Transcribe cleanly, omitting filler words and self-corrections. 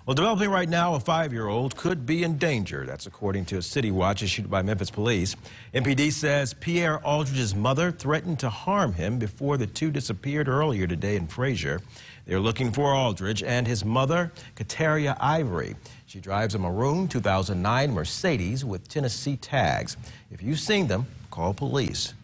Well, developing right now, a 5-year-old could be in danger. That's according to a city watch issued by Memphis police. MPD says Pierre Aldridge's mother threatened to harm him before the two disappeared earlier today in Frazier. They're looking for Aldridge and his mother, Kataria Ivory. She drives a maroon 2009 Mercedes with Tennessee tags. If you've seen them, call police.